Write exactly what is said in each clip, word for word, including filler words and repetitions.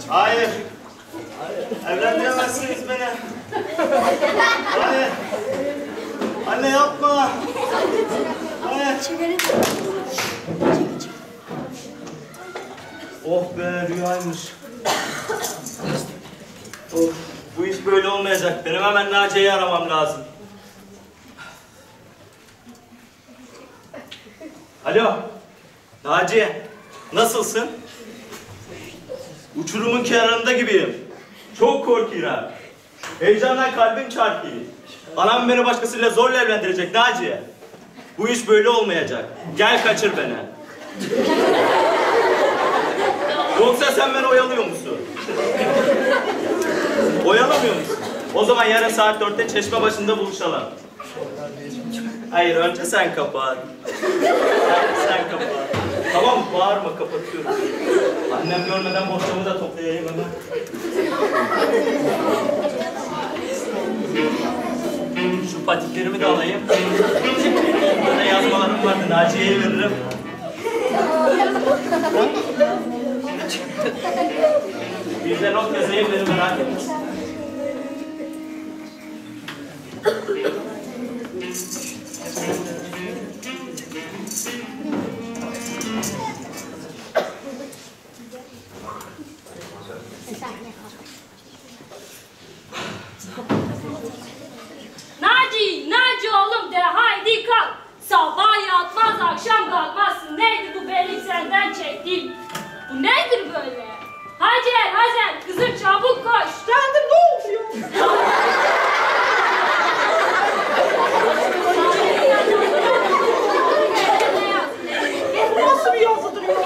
Hayır. Evlendiremezsiniz beni. Hayır. Anne yapma. Hayır. Oh be, rüyaymış. Of, bu iş böyle olmayacak. Benim hemen Naciye'yi aramam lazım. Alo, Naciye. Nasılsın? Uçurumun kenarında gibiyim. Çok korkuyorum. Heyecandan kalbim çarpıyor. Anam beni başkasıyla zorla evlendirecek Naciye. Bu iş böyle olmayacak. Gel kaçır beni. Yoksa sen beni oyalıyor musun? Oyalamıyor musun? O zaman yarın saat dörtte çeşme başında buluşalım. Hayır, önce sen kapat. Sen, sen kapat. Tamam, bağırma, kapatıyorum. Annem görmeden boşluğumu da toplayayım hemen. Şu patiklerimi de alayım. Burada yazmalarım vardı, Naciye'ye veririm. Bir de not yazayım, beni merak etmesin. Naci, Naci oğlum de haydi kalk. Sabah yatmaz, akşam kalkmazsın. Neydi bu benim senden çektiğim? Bu nedir böyle? Hacer, Hacer, kızım çabuk koş. Kendim ne oluyor? Bu nasıl bir yazıdır ya?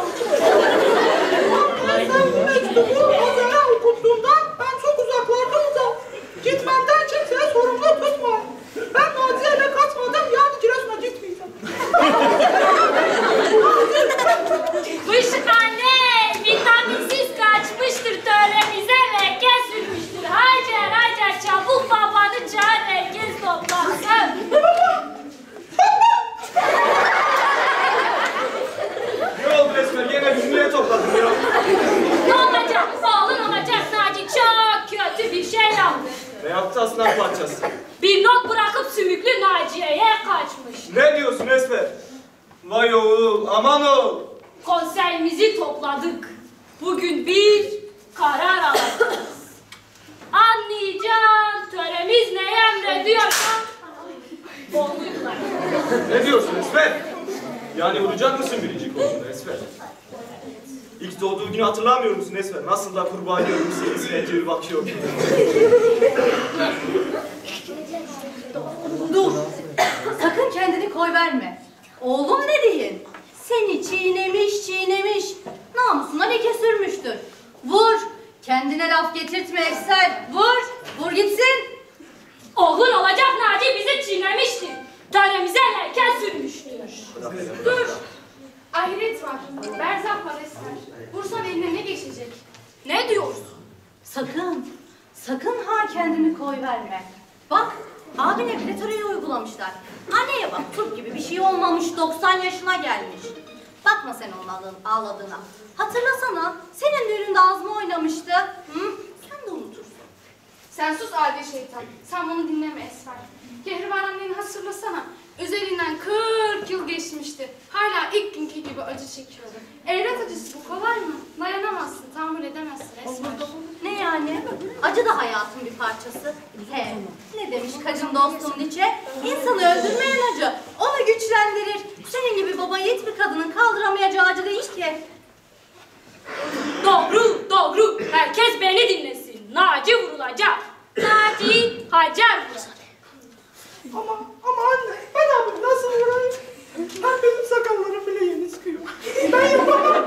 Ben sen mektubunu Hazar'a okuttuğumdan ben çok uzaklarda olacağım. Gitmemden kimseye sorumlu tutma. Ben Naciye'yle kaçmadım, yani Giresun'a gitmeyeceğim. Kış anne, vitaminsiz kaçmıştır töremize ve sürmüştür. Hacer, Hacer çabuk babanı çağır, herkes toplansın. Ne oldu resmen? Yine biz buraya topladık ya. Ne olacak? Oğlun olacak Naci. Çok kötü bir şey yaptı. Ne yaptı aslan parçası? Bir not bırakıp sümüklü Naciye'ye kaçmış. Ne diyorsun Esmer? Vay oğul, aman oğul. Konseyimizi topladık. Bugün bir karar alacağız. Anlayacağım, töremiz ne emrediyorsa bollukla. Ne diyorsun Esmer? Yani vuracak mısın biricik oğlunu Esmer? İlk doğduğu günü hatırlamıyor musun Esmer? Nasıl da kurbağa görmüş seni gibi bakıyor. Dur. Sakın kendini koy verme. Oğlum ne deyin? Seni çiğnemiş çiğnemiş. Namusuna leke sürmüştür. Vur. Kendine laf getirtme Eksel. Vur. Vur gitsin. Oğlun olacak Naci bizi çiğnemiştir. Töremize leke sürmüştür. Dur. Ahiret var. Berzak var Esmer. Vursan eline ne geçecek? Ne diyorsun? Sakın. Sakın ha kendini koy verme. Bak. Abine bile töreyi uygulamışlar. Anneye bak, Türk gibi bir şey olmamış, doksan yaşına gelmiş. Bakma sen onun ağladığına. Hatırlasana, senin düğününde ağzıma oynamıştı. Hı? Sen de unutursun. Sen sus adi şeytan. Sen bunu dinleme Esmer. Kehribar anneni hatırlasana. Üzerinden kırk yıl geçmişti. Hala ilk günkü gibi acı çekiyordu. Evlat acısı bu kolay mı? Dayanamazsın, tahammül edemezsin Esmer. Ne yani? Acı da hayatın bir parçası. He, ne demiş kacın dostum Nietzsche? İnsanı öldürmeyen acı, onu güçlendirir. Senin gibi baba yiğit bir kadının kaldıramayacağı acı değil ki. Doğru, doğru. Herkes beni dinlesin. Naci vurulacak. Naci, Hacer vurulacak. Ama, ama anne, ben abim nasıl vurayım? Ben benim sakallarım bile yeni çıkıyor. Ben yapamam.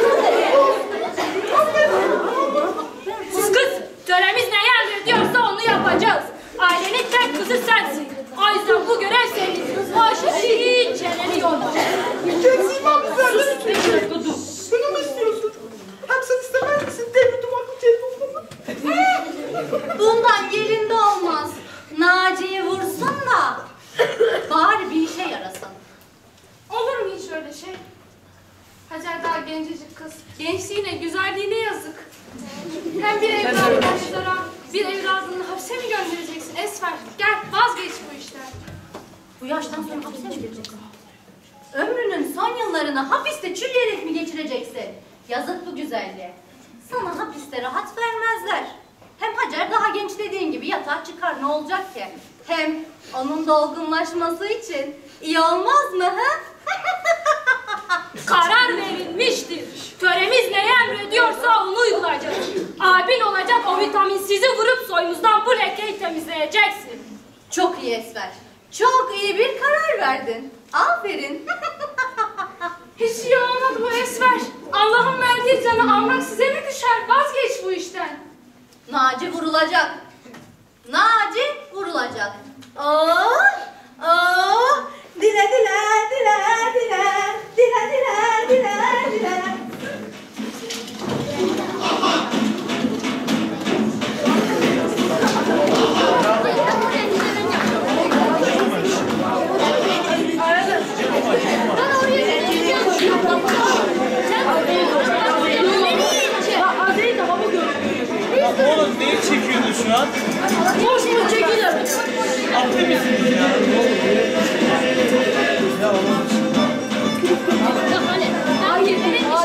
Sus kız, töremiz ne emrediyorsa onu yapacağız. Ailenin tek kızı sensin. O yüzden bu görev senin. Başı hiç çeneni yorma. Geçeyim abi sen. Sus, peki kudu. Bunu mu istiyorsun? Hem sen istemez misin? Devri dumanlı cebimden. Bundan yerinde olmaz. Naci'yi vursun da bari bir işe yarasın. Olur mu hiç öyle şey? Hacer daha gencecik kız. Gençliğine, güzelliğine yazık. Hem bir evladı başlara, bir evladını hapse mi göndereceksin Esfer? Gel vazgeç bu işten. Bu yaştan sonra hapse mi gireceksin? Ömrünün son yıllarını hapiste çürüyerek mi geçireceksin? Yazık bu güzelliğe. Sana hapiste rahat vermezler. Hem Hacer daha genç dediğin gibi yatağa çıkar, ne olacak ki? Hem onun da olgunlaşması için iyi olmaz mı ha? Karar verilmiştir. Töremiz neyi emrediyorsa onu uygulayacağız. Abin olacak, o vitaminsizi vurup soyumuzdan bu lekeyi temizleyeceksin. Çok iyi Esfer. Çok iyi bir karar verdin. Aferin. Hiç iyi olmadı bu Esfer. Allah'ın verdiği canı almak size mi düşer? Vazgeç bu işten. Naci vurulacak. Naci vurulacak. Oo, oo. Dile dile dile dile dile dile dile dile. Oğlum neyi çekiyorsun şu an? Boş mu çekilir? Atı mısınız ya? Hayır,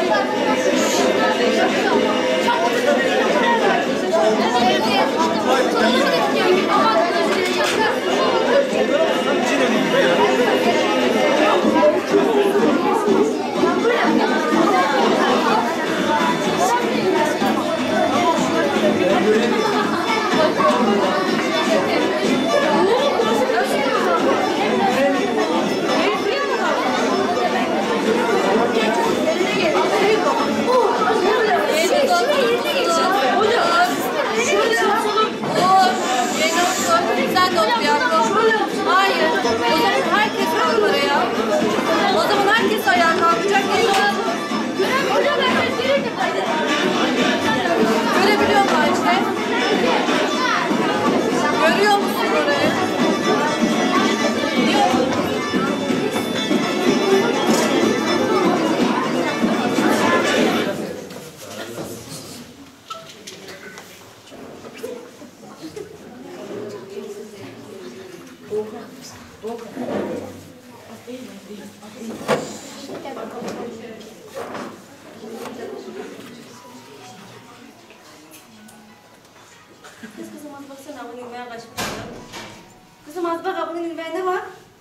Kız kızım az baksana abone olmaya kaçmış ya. Kızım az bak abone olmaya ne var?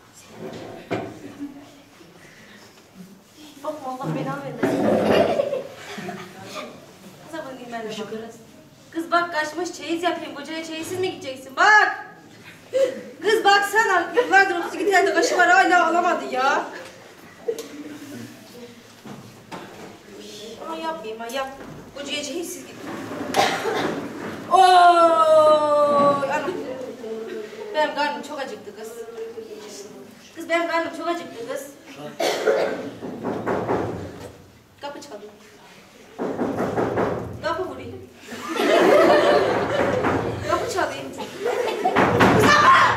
Bakma Allah belanı vermesin. Kız abone olmaya ne var? Kız bak kaçmış çeyiz yapayım. Kocaya çeyizsiz mi gideceksin? Bak! Kız baksana yıllardır otuz iki tane kaşı var hala alamadı ya. Ama yapmayayım ha yap. Kocaya çeyizsiz git. Oy anam. Benim karnım çok acıktı kız. Kız benim karnım çok acıktı kız. Kapı çalıyor. Kapı vurayım. Kapı çalayım. Kız ama!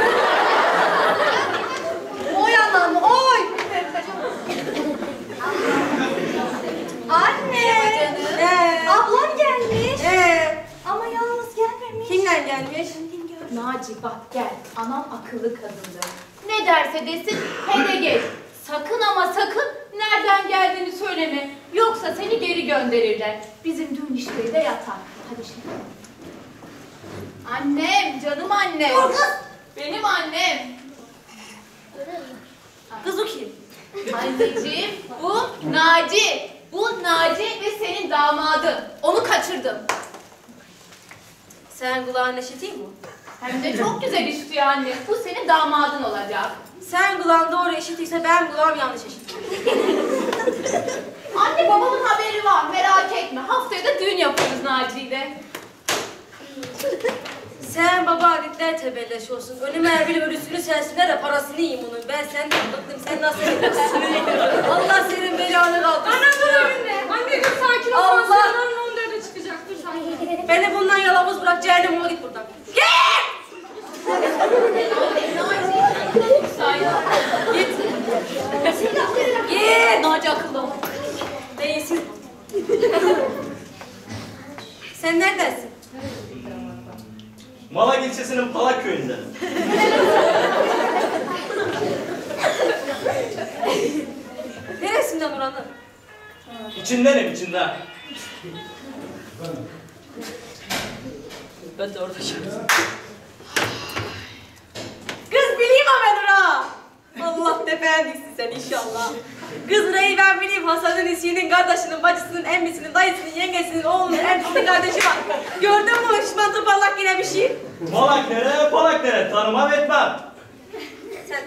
Oy anam oy. Anne. Ee, Ablam gelmiş. ee, Ama yalnız gelmemiş. kimler gelmiş? Naci bak gel, anam akıllı kadındır. Ne derse desin, hele geç. Sakın ama sakın nereden geldiğini söyleme. Yoksa seni geri gönderirler. Bizim düğün işleri de yatar. Hadi şimdi. Annem, canım annem. Dur kız! Benim annem. Kız o kim? Anneciğim, bu Naci. Bu Naci ve senin damadın. Onu kaçırdım. Sen kulağın eşiteyim mi? Hem de çok güzel işitiyor anne. Bu senin damadın olacak. Sen kulağın doğru eşitiyse benim kulağım yanlış eşit. Anne babamın haberi var, merak etme. Haftaya da düğün yapıyoruz Naci ile. Sen baba adetler tebelleş olsun. Ölüme bile ölüsünü sensinler de parasını yiyeyim onun. Ben senden bıktım, sen nasıl ediyorsun? Allah senin belanı kaldırsın. Anne dur önüne. Anne dur sakin ol. Allah! Pansiyonların on dörde çıkacak. Dur sakin. Beni bundan yalavuz bırak, cehennem ol git buradan. Git! Git! Git! Naci akıllı ol. Değilsiz. Sen neredesin? Malak ilçesinin Palak köyünde. Neresinden oranın? İçindenim içinden. Ben de orada şarkı. Kız bileyim ha ben ora. Allah tepeye diksin sen inşallah. Kız orayı ben bileyim. Hasan'ın isinin, kardeşinin, bacısının, emmisinin, dayısının, yengesinin, oğlunun, emmisinin kardeşi var. Gördün mü? Şişman tırpallak yine bir şey. Malak nere, Palak nere? Tanımam etmem. Sen...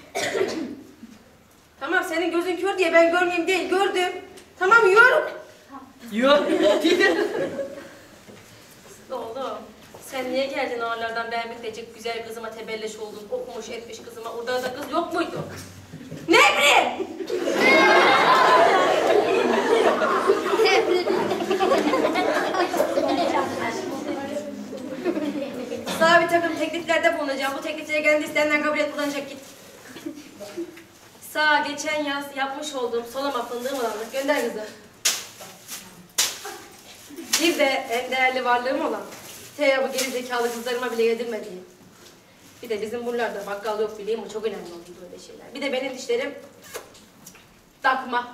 Tamam senin gözün kör diye ben görmeyeyim değil, gördüm. Tamam yiyorum. Yok. Oğlum sen niye geldin oralardan beğenmek diyecek güzel kızıma tebelleş oldun, okumuş etmiş kızıma, orada da kız yok muydu? Ne bileyim? Sana bir takım tekliflerde bulunacağım. Bu tekliflere geldiğinde istenilen kabul et, buradan çek git. Sağ geçen yaz yapmış olduğum solama fındığım olanlık. Gönder kızı. Bir de en değerli varlığım olan Teya bu gerizekalı kızlarıma bile yedirmediğim. Bir de bizim buralarda bakkal yok bileyim, o çok önemli oldu böyle şeyler. Bir de benim dişlerim takma.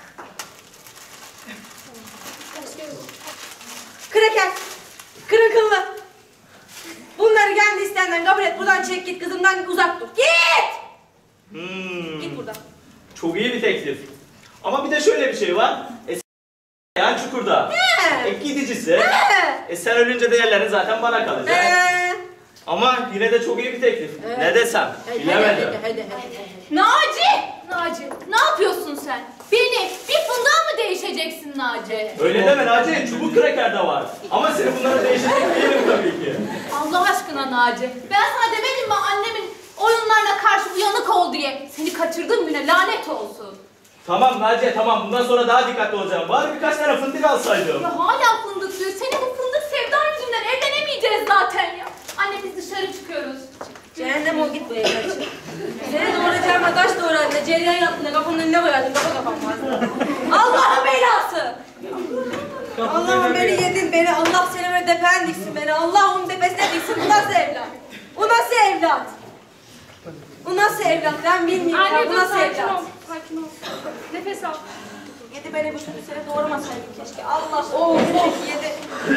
Kraker, kırıkıllı. Bunları kendi istenden kabul et, buradan çek git, kızımdan uzak dur. Git! Hmm. Git buradan. Çok iyi bir teklif. Ama bir de şöyle bir şey var. E, yani çukurda. He. E, gidicisi. He. E, sen ölünce değerlerin zaten bana kalacak. Ee, Ama yine de çok iyi bir teklif. Evet. Ne desem? hadi, Bilemedim. hadi, hadi, hadi, hadi. Naci! Naci, ne yapıyorsun sen? Beni bir fındığa mı değişeceksin Naci? Öyle deme Naci, çubuk kraker de var. Ama seni bunlara değişecek değilim tabii ki. Allah aşkına Naci, ben sana demedim mi annemin oyunlarına karşı uyanık ol diye? Seni kaçırdığım güne lanet olsun. Tamam Naci, tamam. Bundan sonra daha dikkatli olacağım. Bari birkaç tane fındık alsaydım. Ya hala fındık diyor. Senin bu fındık sevdan yüzünden evlenemeyeceğiz zaten ya. Anne biz dışarı çıkıyoruz. Cehennem ol git bu evden çık. Seni doğuracağıma taş doğradın da cereyan yaptın da kapının önüne koyardın, kafa kapanmaz. Allah'ın belası! Allah'ım beni yedin beni, Allah seni böyle depen diksin beni, Allah onun tepesine diksin, bu nasıl evlat? Bu nasıl evlat? Bu nasıl evlat? Ben bilmiyorum ya, Anne bu dur nasıl sakin evlat? ol. Sakin ol. Nefes al. Yedi beni bu türlü seni doğuramasaydım keşke. Allah oh, oh yedi.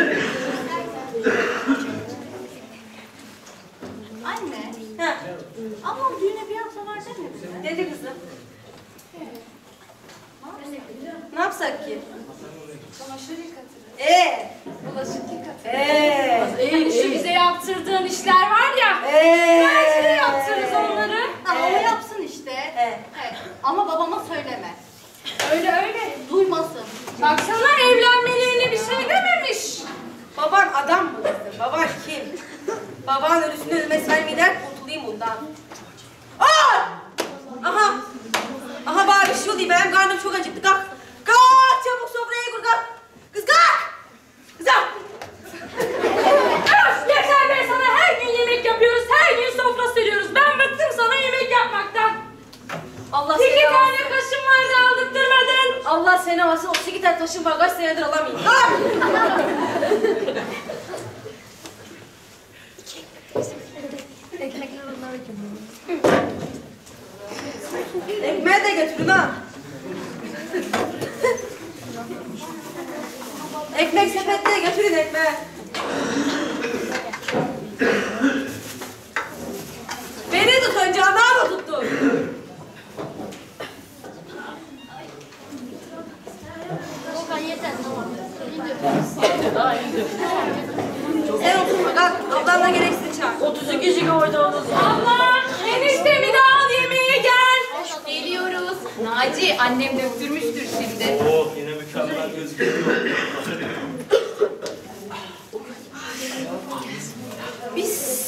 Anne, Ha, ablam düğüne bir hafta var demedi mi? dedi kızım. Ne yapsak ki? Çamaşır yıkatırız. Ee, Bulaşık yıkatırız. ee, Hani şu bize yaptırdığın işler var ya. ee. Bence de yaptırırız onları. Ha, o Evet. yapsın işte. Evet. Evet. Ama babama söyleme. Öyle öyle. Duymasın. Baksana evlenmelerine bir şey dememiş. Baban adam mı kızım? Baban kim? Baban ölüsünü ölmesi ben gider kurtulayım bundan. Aa! Aha! Aha bari bir şey oldu. Benim karnım çok acıktı. Kalk! Kalk çabuk sofraya kur kalk! Kız kalk! Kızım! Öf yeter be, sana her gün yemek yapıyoruz. Her gün sofra seriyoruz. Ben bıktım sana yemek yapmaktan. Allah İki seni tane alsın. kaşım vardı aldırtmadın. Allah seni alsın. otuz iki tane taşın var. Kaç senedir alamayayım. Kalk! Ekmeği de götürün ha. Ekmek sepetine götürün ekmeği. Beni tut önce, anamı tuttun. Sen oturma kalk. Ablanla gereksiz çağır. otuz iki giga oynadınız. Allah eniştemi de al yemeğe gel. Geliyoruz. Naci, annem döktürmüştür şimdi. Oh, yine mükemmel gözüküyor. Biz.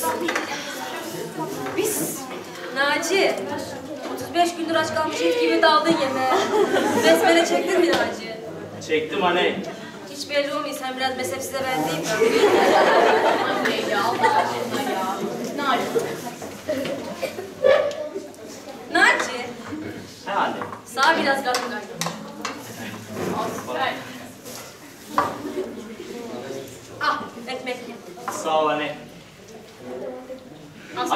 Biz. Naci. otuz beş gündür aç kalmış et gibi daldın yemeğe. Besmele çektin mi Naci? Çektim anne. Hiç belli olmuyor. Sen biraz mezhepsize benzeyim mi? Anne ya, Allah aşkına ya. Naci. Naci. He anne. Sağ biraz kadın kaydı. Süper.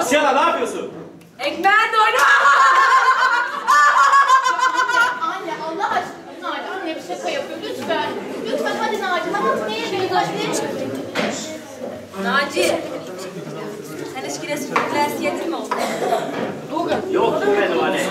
Asiye ne yapıyorsun? Ekmeğe doydu. Anne Allah aşkına Naci anne bir şaka yapıyor lütfen. Lütfen hadi Naci tamam neye benziyor? Naci. Sen hiç kireç yedin mi oğlum? Yok benim anne.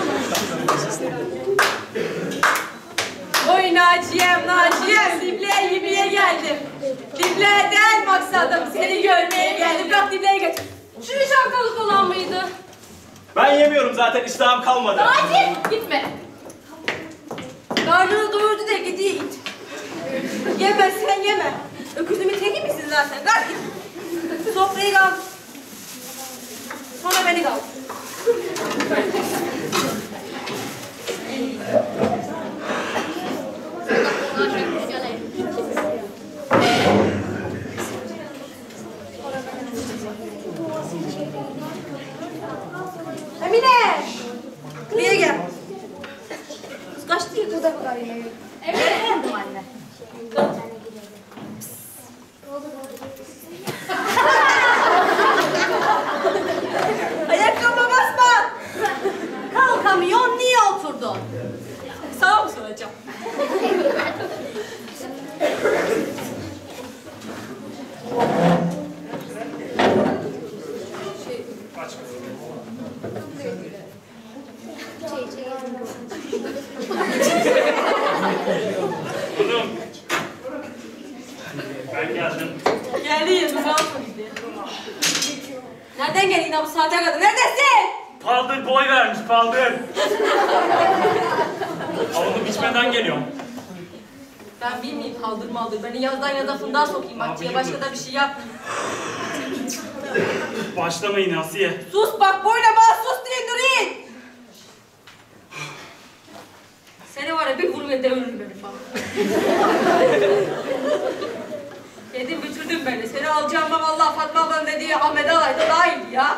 Oy Naciye'm Naciye'm Dible'ye yemeğe geldim. Dible'ye değil maksadım seni görmeye geldim. Bırak Dible'ye götür. Şu şapkalık olan mıydı? Ben yemiyorum zaten iştahım kalmadı. Naci gitme. Karnını doyurdu da gidiyor it. Yeme sen yeme. Öküzümün teki misin zaten? Kalk git. Sofrayı kaldır. Sonra beni kaldır. Emine! Buraya gel. Kız kaçtı ya kız da bu kadar yemeği. Efendim anne. Ayakkabıma basma! Kalkamıyor niye oturdun? Sana mı soracağım? Oğlum. Ben geldim. Geldi bu kalk Nereden geldin bu saate kadar? Neredesin? Paldır boy vermiş, paldır. Avunu biçmeden geliyorum. Ben bilmeyeyim kaldır maldır. Beni yazdan yaza fındığa sokayım bahçeye. Başka da bir şey yap. Başlamayın Asiye. Sus bak boyuna bana sus diye durayım. Seni var ya bir vurur ve deviririm beni falan. Yedim bitirdin beni. Seni alacağıma vallahi Fatma ablanın dediği Ahmet Alay'da daha iyiydi ya.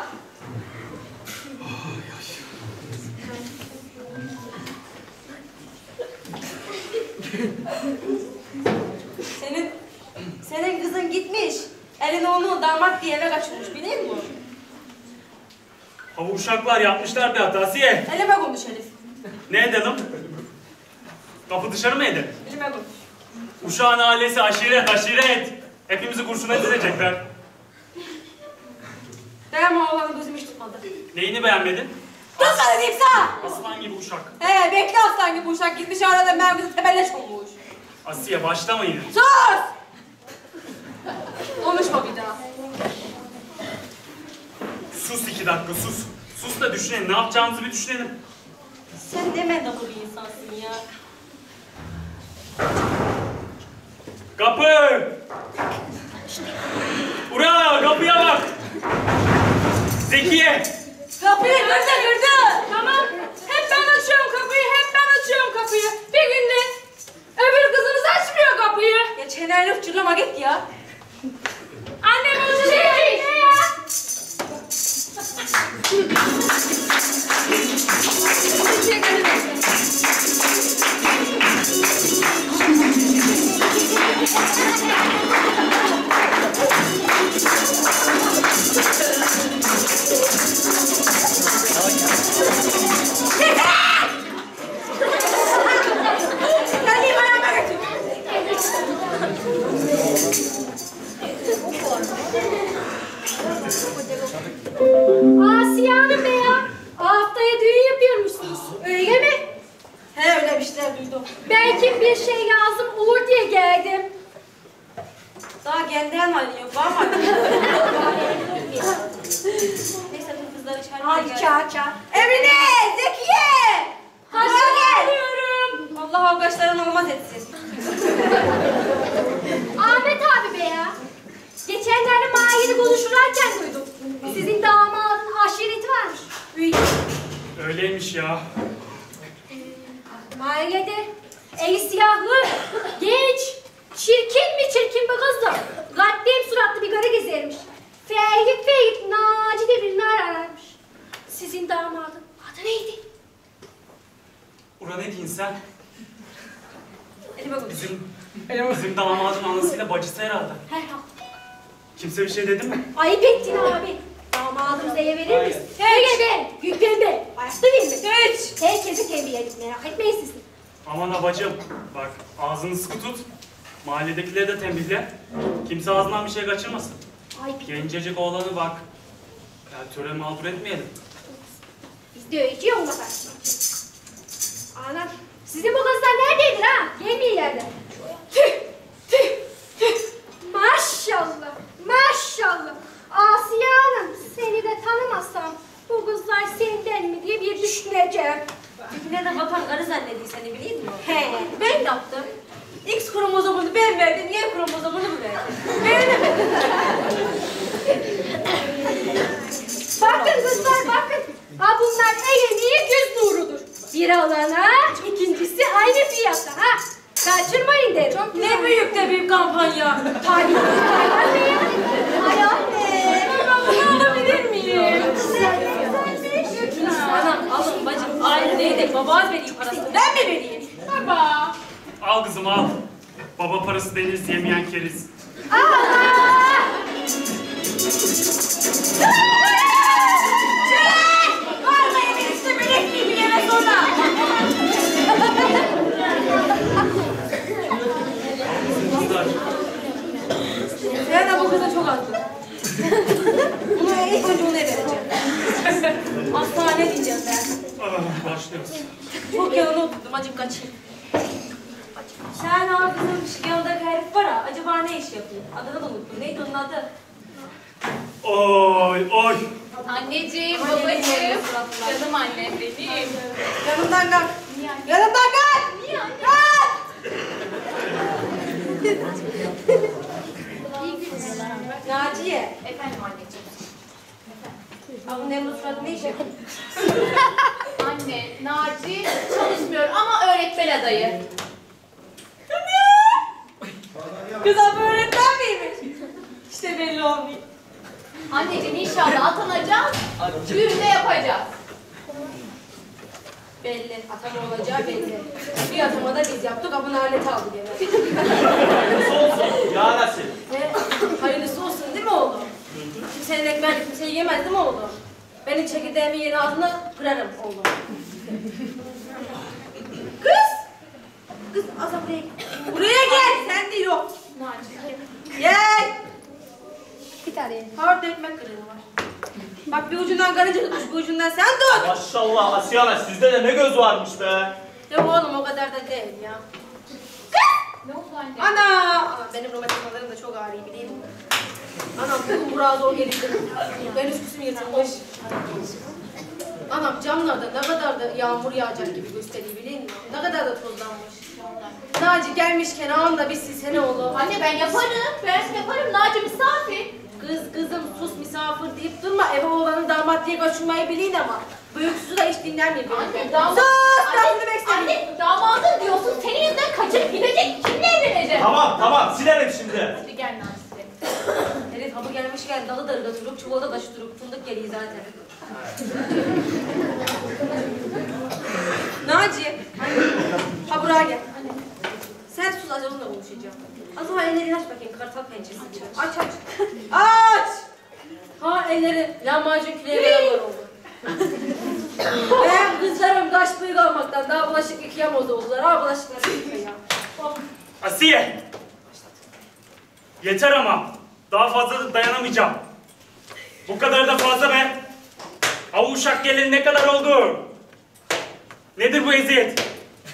Senin senin kızın gitmiş. Elin oğlunu damat diye eve kaçırmış biliyor musun? Hava uşaklar yapmışlar bir hata Asiye. Elime konuş Elif. Ne edelim? Kapı dışarı mı edin? Elime konuş. Uşağın ailesi aşiret, aşiret. Hepimizi kurşuna dizecekler. Dayanma oğlanı gözüm hiç tutmadı. Neyini beğenmedin? Dur sana diyeyim sana. Aslan gibi uşak. He bekle aslan gibi uşak gitmiş arada ben kızı tebelleş olmuş. Asiye başlamayın. Sus! Konuşma bir daha. Sus iki dakika sus. Sus da düşünelim. Ne yapacağımızı bir düşünelim. Sen de mendaklı bir insansın ya. Kapı! Ura kapıya bak! Zekiye! Kapıyı kırdı kırdı. Tamam. Hep ben açıyorum kapıyı, hep ben açıyorum kapıyı. Bir günde öbür kızınız açmıyor kapıyı. Ya çeneni uçurlama git ya. Annem onu şey ne ya? Geleyim ayağıma götür. Asiye Hanım be ya. Haftaya düğün yapıyormuşsunuz. Öyle mi? He öyle bir şeyler duydum. Belki bir şey lazım olur diye geldim. Daha kendinden halin yok var mı? Neyse bu kızları içeride Hadi gel. çağır çağır. Emine! Zekiye! Buraya gel. Hazırlıyorum. Allah avgaçlarını olmaz etsin. Ahmet abi be ya. Geçenlerde mahallede konuşurlarken duydum. Sizin damadın aşireti varmış. Büyük. Öyleymiş ya. Mahallede eli siyahlı, genç, çirkin mi çirkin bir kızdı. Gaddem suratlı bir karı gezermiş. Feyyip Feyyip Naci de birini ararmış. Sizin damadın adı neydi? Ura ne diyorsun sen? Elime konuş. Bizim, bizim damadın anasıyla bacısı herhalde. Herhalde. Kimse bir şey dedi mi? Ayıp ettin abi. Tamam Damadımıza ye verir misin? Hey be! Gül pembe! Ayakta değil mi? Hiç. Herkesi kendi yedik, merak etmeyin siz. Aman abacım, bak ağzını sıkı tut. Mahalledekileri de tembihle. Kimse ağzından bir şey kaçırmasın. Ay Gencecik oğlanı bak. Ya töre mağdur etmeyelim. biz de öyle yok mu bakarsın? Anam, sizin bu kızlar nerededir ha? Gelmeyin yerden. Tüh! Tüh! Tüh! Maşallah! Maşallah! Asiye Hanım, seni de tanımasam bu kızlar senden mi diye bir düşüneceğim. Tipine de bakan karı zannediyor seni biliyor musun? He, Ben yaptım. X kromozomunu ben verdim, Y kromozomunu mu verdim? Beğenemedim. bakın kızlar bakın. Ha bunlar el emeği göz nurudur. Bir alana, ikincisi aynı fiyatta ha. Kaçırmayın derim. Çok ne büyük de bir kampanya. Tabii, tabii ya. Ay anne. Ben bunu alabilir miyim? Güzelmiş. Anam alın bacım. Ay neydi? Baba vereyim parasını. Ben mi vereyim? Baba. Al kızım al. Baba parası deniz yemeyen keriz. Var mı evin üstü melek gibi yeme sonra? Kızlar. Sen de bu kıza çok attın. Bunu ilk önce ona vereceğim. Hastane diyeceğim ben. Ah, başlıyoruz. Çok yanına oturdum, acık kaçayım. Sen abi kızım yanındaki herif var ha, acaba ne iş yapıyor? Adını da unuttum. Neydi onun adı? Oy oy. Anneciğim, Ay, babacığım, yemin ederim. canım annem benim. Yanımdan kalk. Yanımdan kalk. Niye anne? Kalk. Naciye. Efendim anneciğim. Ha bu Nemrut suratı ne iş yapıyor? Anne, Naci çalışmıyor ama öğretmen adayı. Kız abi öğretmen miymiş? İşte belli olmuyor. Anneciğim inşallah atanacağız, düğün de yapacağız. Belli. Atama olacağı belli. Bir atama da biz yaptık, abone aleti aldı diye. Nasıl olsun? Ya nasıl? Ve hayırlısı olsun değil mi oğlum? Kimsenin ekmeğini kimse yiyemez değil mi oğlum? Benim çekirdeğimin yeri ağzına kırarım oğlum. Kız! Kız Azam buraya gel. Buraya gel! Sen de yok. Naci. Gel! Bir tane. Orada ekmek kırığı var. Bak bir ucundan karınca tutmuş, bir ucundan sen tut. Maşallah Asiye Ana, sizde de ne göz varmış be. Yok oğlum o kadar da değil ya. Ne oldu anne? Ana! Aa, benim romatizmalarım da çok ağrıyor bileyim mi? Anam bugün buraya zor gelişti. Ben üsküsüm yırtılmış. Anam camlarda ne kadar da yağmur yağacak gibi gösteriyor bileyim mi? Ne kadar da tozlanmış. Naci gelmişken ağam da bir silsene oğlum. Anne ben yaparım, ben yaparım. Naci misafir. Kız kızım sus misafir deyip durma. Eve oğlanın damat diye kaçınmayı bilin ama. Büyüksüzü de hiç dinlenmiyor. Anne damat... Sus! Ben Anne, dinlemek istemiyorum. anne damadın diyorsun, senin yüzünden kaçırıp gidecek. Kimle evlenecek? Tamam tamam, silerim şimdi. Hadi gel Naci. Herif hapı gelmişken dalı da ırgatırıp çuvalda da şuturup fındık geliyor zaten. Naci. Ha buraya gel. Sen sus az onunla konuşacağım. Az o ellerini aç bakayım kartal pençesi. Aç aç. Aç! Ha elleri lahmacun küreğe beraber oldu. Benim kızlarım kaş bıyık almaktan daha bulaşık yıkayamaz oldular. Ha bulaşıkları yıkıyor ya. Asiye. Yeter ama. Daha fazla da dayanamayacağım. Bu kadar da fazla be. Ha uşak gelin ne kadar oldu? Nedir bu eziyet?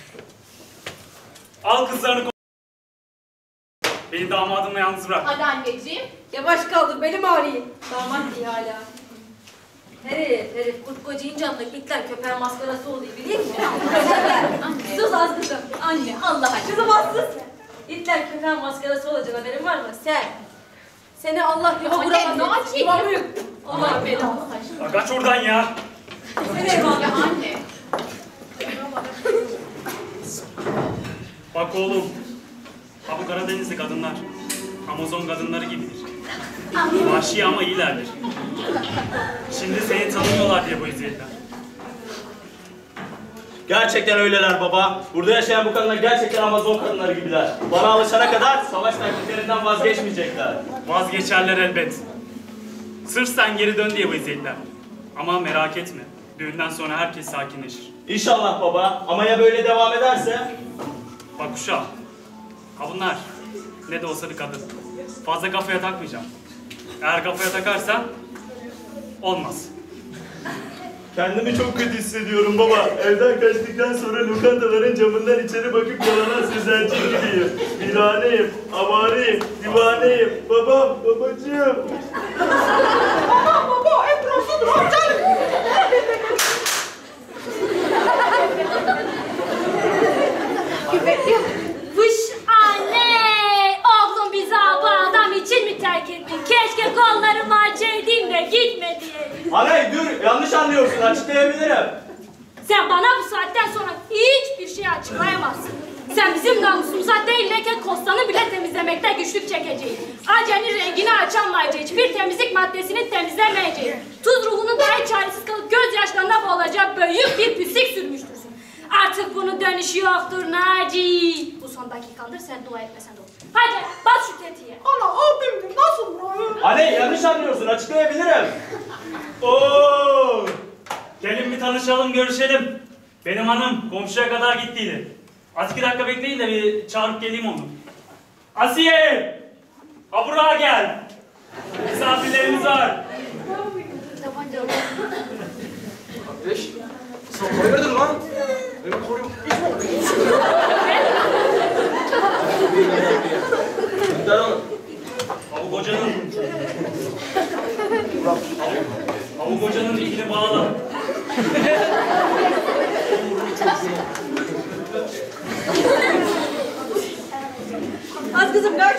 Al kızlarını ko- Beni damadımla yalnız bırak. Hadi anneciğim. Yavaş kaldır benim ağrıyım. Damat diye hala. Herif, herif kurt kocayın canlı itler köpeğin maskarası oluyor biliyor musun? Anne. Sus az kızım. Anne Allah aşkına. Kızım az sus. İtler köpeğin maskarası olacak haberin var mı? Sen. Seni Allah yuva Anne, kuramaz. Naci. Yuvamı yık. Allah belanı aşkına. Ya kaç oradan ya. Seni eyvallah. Ya anne. Bak oğlum. Ha bu Karadenizli kadınlar. Amazon kadınları gibidir. Vahşi ama iyilerdir. Şimdi seni tanımıyorlar diye bu eziyetler. Gerçekten öyleler baba. Burada yaşayan bu kadınlar gerçekten Amazon kadınları gibiler. Bana alışana kadar savaş taktiklerinden vazgeçmeyecekler. Vazgeçerler elbet. Sırf sen geri dön diye vaziyetler. Ama merak etme. Düğünden sonra herkes sakinleşir. İnşallah baba. Ama ya böyle devam ederse? Bak uşağım. Ha bunlar ne de olsa bir kadın. Fazla kafaya takmayacağım. Eğer kafaya takarsan olmaz. Kendimi çok kötü hissediyorum baba. Evden kaçtıktan sonra lokantaların camından içeri bakıp yalanan Sezenci gibiyim. Viraneyim, avareyim, divaneyim. Babam, babacığım. Baba baba en prosudur amcanım. Fış anne! Oğlum bizi bu adam için mi terk ettin? Keşke kollarımı açaydım da gitme diye. Anay dur, yanlış anlıyorsun. Açıklayabilirim. Sen bana bu saatten sonra hiçbir şey açıklayamazsın. Sen bizim namusumuza değil leke kostanı bile temizlemekte güçlük çekeceğiz. Acenin rengini açamayacağız. Hiçbir temizlik maddesini temizlemeyeceğiz. Tuz ruhunun dahi çaresiz kalıp gözyaşlarına boğulacak büyük bir pislik sürmüştürsün. Artık bunun dönüşü yoktur Naci. Bu son dakikandır, sen dua etmesen de olur. Hadi bas şu tetiğe. Ana abimdir nasıl burayı? Anne yanlış anlıyorsun. Açıklayabilirim. Oo! Gelin bir tanışalım, görüşelim. Benim hanım komşuya kadar gittiydi. Az iki dakika bekleyin de bir çağırıp geleyim onu. Asiye! Ha buraya gel. Misafirlerimiz var. Kardeş, sen hayırdır lan? Beni koruyup Gönder onu. Avu kocanın... Avu kocanın ipini bağla. Az kızım kaç.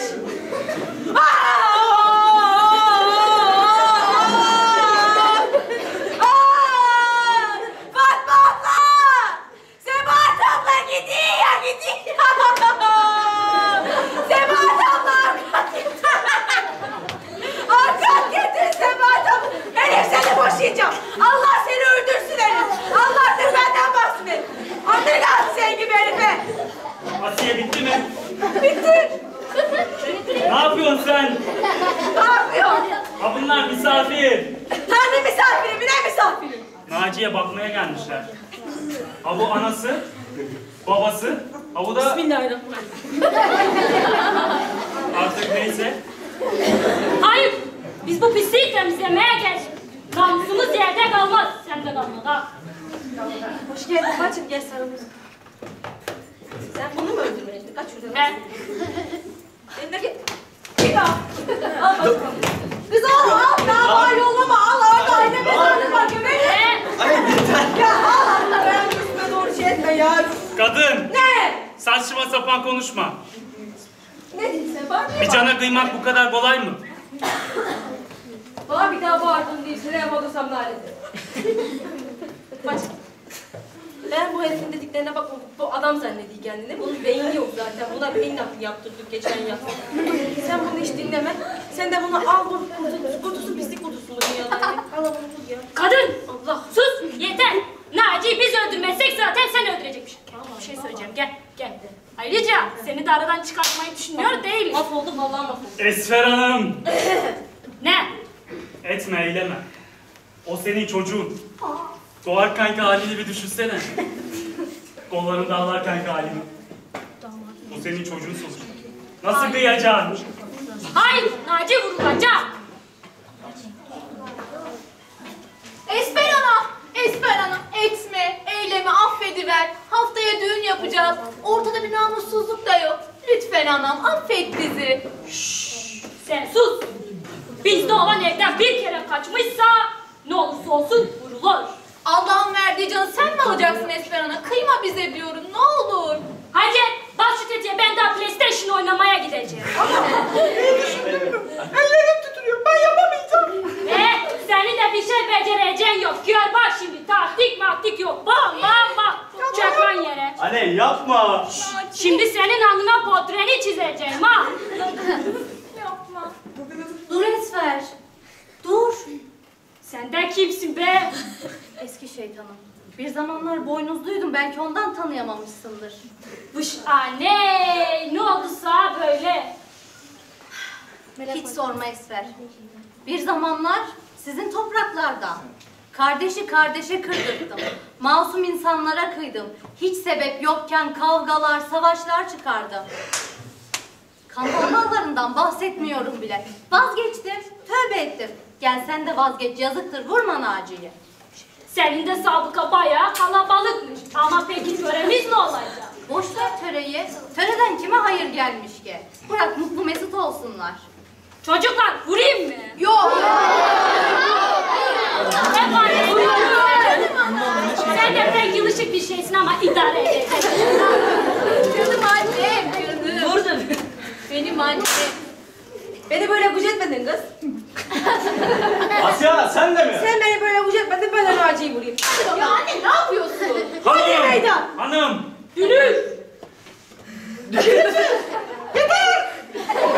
Fatma abla! Sebahat abla gidiyor, gidiyor! Sebahat abla avukat getir! Avukat getir Sebahat abla! Elif seni boşayacağım! Allah seni öldürsün Elif! Allah da benden bahsetsin! Andır kalsın sen gibi Elif'e! Asiye bitti mi? Bitti! Ne yapıyorsun sen? Ne yapıyorsun? Ha bunlar misafir. Tanrı misafiri mi ne misafiri? Naciye bakmaya gelmişler. Ha bu anası, babası, ha bu da Bismillahirrahmanirrahim. artık neyse. Hayır, biz bu pisliği temizlemeye geldik. Namusumuz yerde kalmaz, sen de kalma da. Hoş geldin bacım gel sarılırız. Sen bunu mu öldürmeliydin? Kaç şuradan. Ben, Eline git. Git al. Al bakalım. Kız al al. Daha yollama. Al al. Anne mezarlık var gömeği. ben. Ya al Allah ben üstüme doğru şey etme ya. Kadın! Ne? Saçma sapan konuşma. Ne dedin sen? Bana niye Bir cana kıymak bu kadar kolay mı? Bana bir daha bağırdın diye seni yapmadıysam lanet. Bacım. Ben bu herifin dediklerine bak, bu adam zannediyor kendini. Bunun beyni yok zaten. Buna beyin nakli yaptırdık geçen yaz. Sen bunu hiç dinleme. Sen de bunu al, bu kutusu, kutusu pislik kutusu mu dünyadan? Al bunu tut ya. Kadın, Allah. sus, yeter. Naci'yi biz öldürmezsek zaten sen öldürecekmiş. Bir şey söyleyeceğim, gel, gel. Ayrıca seni de aradan çıkartmayı düşünüyor değilim. Mahvoldum, vallahi mahvoldum. Esfer Hanım! Ne? Etme, eyleme. O senin çocuğun. Doğarkenki halini bir düşünsene. Kollarını dağlarkenki halini. O senin çocuğun sonuçta. Nasıl kıyacaksın? Hayır, Naci vurulacak. Esmer ana, Esmer ana etme, eyleme, affediver. Haftaya düğün yapacağız. Ortada bir namussuzluk da yok. Lütfen anam, affet bizi. Sen sus. Bizde olan evden bir kere kaçmışsa ne olursa olsun vurulur. Allah'ın verdiği canı sen mi alacaksın Esmer ana? Kıyma bize diyorum, ne olur. Hadi bak şu tetiğe, ben daha PlayStation oynamaya gideceğim. Ellerim titriyor ben yapamayacağım. Ve senin de bir şey becereceğin yok. Gör bak şimdi, taktik maktik yok. Bam bam bam. Çakran yere. Anne yapma. Şimdi senin alnına portreni çizeceğim ha. Yapma. Dur Esfer. Dur. Sen de kimsin be? Eski şeytanım. Bir zamanlar boynuzluydum. Belki ondan tanıyamamışsındır. Vış anne, ne oldu sana böyle? Hiç sorma Esfer. Bir zamanlar sizin topraklarda kardeşi kardeşe kırdırdım. Masum insanlara kıydım. Hiç sebep yokken kavgalar, savaşlar çıkardım. Kan davalarından bahsetmiyorum bile. Vazgeçtim, tövbe ettim. Gel sen de vazgeç, yazıktır, vurma Naci'yi. Senin de sabıka bayağı kalabalıkmış. Ama peki töremiz ne olacak? Boş ver töreyi. Töreden kime hayır gelmiş ki? Bırak mutlu mesut olsunlar. Çocuklar vurayım mı? Yok. Ne var ne Sen de pek yılışık bir şeysin ama idare edeceksin. Canım annem, canım. Vurdun. Benim annem. Beni böyle güç etmedin kız. Asya sen de mi? Sen beni böyle güç etmedin, ben de Naci'yi vurayım. Ya anne ne yapıyorsun? Hanım! meydan. Hanım! Yürü.